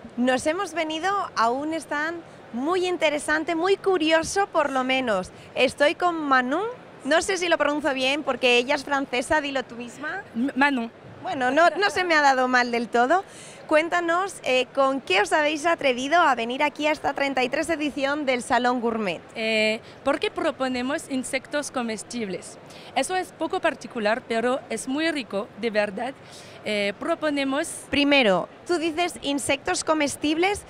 Nos hemos venido a un stand muy interesante, muy curioso por lo menos. Estoy con Manon, no sé si lo pronuncio bien porque ella es francesa, dilo tú misma. Manon. Bueno, no se me ha dado mal del todo. Cuéntanos con qué os habéis atrevido a venir aquí a esta 33 edición del Salón Gourmet. Porque proponemos insectos comestibles. Eso es poco particular, pero es muy rico, de verdad. Proponemos... Primero, tú dices insectos comestibles,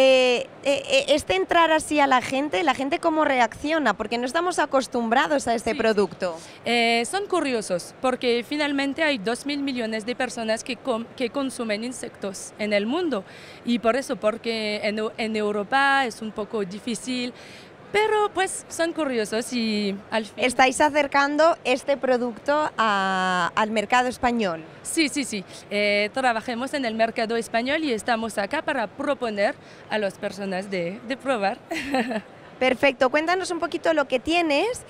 este entrar así a la gente cómo reacciona, porque no estamos acostumbrados a este producto. Son curiosos, porque finalmente hay 2.000 millones de personas que consumen insectos en el mundo, y por eso, porque en Europa es un poco difícil, pero pues son curiosos y al fin... ¿Estáis acercando este producto al mercado español? Sí. Trabajamos en el mercado español y estamos acá para proponer a las personas de probar. Perfecto, cuéntanos un poquito lo que tienes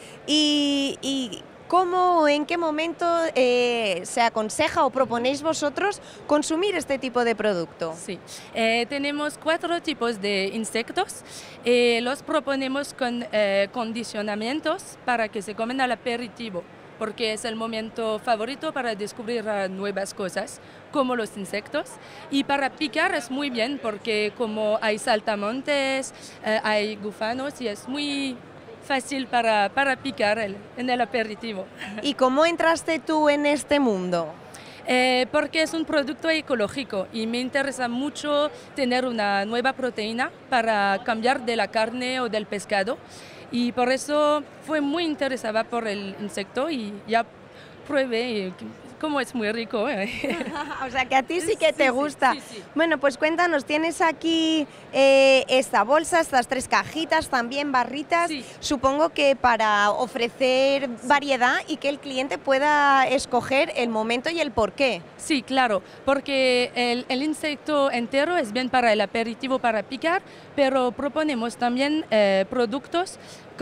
y cómo o en qué momento se aconseja o proponéis vosotros consumir este tipo de producto. Sí, tenemos 4 tipos de insectos. Los proponemos con condicionamientos para que se comen al aperitivo, porque es el momento favorito para descubrir nuevas cosas, como los insectos. Y para picar es muy bien, porque como hay saltamontes, hay gusanos y es muy fácil para picar en el aperitivo. ¿Y cómo entraste tú en este mundo? Porque es un producto ecológico y me interesa mucho tener una nueva proteína para cambiar de la carne o del pescado, y por eso fue muy interesada por el insecto y ya probé cómo es muy rico. O sea que a ti sí que te gusta. Sí. Bueno, pues cuéntanos, tienes aquí esta bolsa, estas 3 cajitas, también barritas, Sí. Supongo que para ofrecer variedad y que el cliente pueda escoger el momento y el porqué. Sí, claro, porque el insecto entero es bien para el aperitivo, para picar, pero proponemos también productos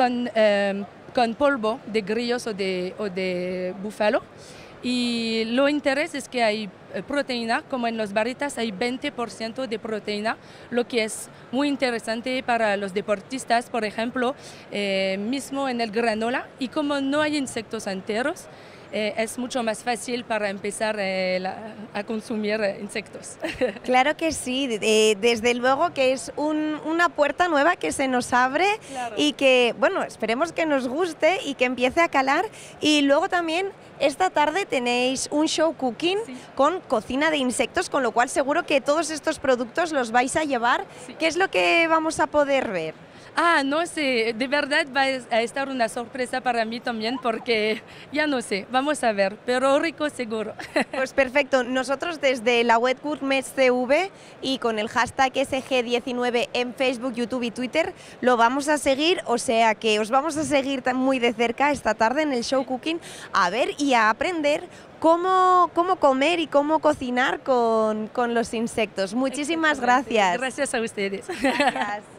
con polvo de grillos o de búfalo. Y lo interés es que hay proteína, como en las barritas hay 20% de proteína, lo que es muy interesante para los deportistas, por ejemplo, mismo en el granola. Y como no hay insectos enteros, es mucho más fácil para empezar a consumir insectos. Claro que sí, desde luego que es una puerta nueva que se nos abre. Claro. Y que, bueno, esperemos que nos guste y que empiece a calar. Y luego también esta tarde tenéis un show cooking con cocina de insectos, con lo cual seguro que todos estos productos los vais a llevar. Sí. ¿Qué es lo que vamos a poder ver? No sé, de verdad va a estar una sorpresa para mí también, porque ya no sé, vamos a ver, pero rico seguro. Pues perfecto, nosotros desde la web Gourmet CV y con el hashtag SG19 en Facebook, YouTube y Twitter lo vamos a seguir, o sea que os vamos a seguir muy de cerca esta tarde en el show cooking, a ver y a aprender cómo comer y cómo cocinar con los insectos. Muchísimas gracias. Gracias a ustedes. Gracias.